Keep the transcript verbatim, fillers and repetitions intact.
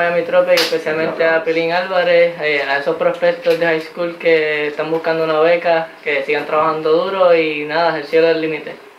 Miami Tropic, especialmente a Pilín Álvarez, eh, a esos prospectos de high school que están buscando una beca, que sigan trabajando duro y nada, el cielo es el límite.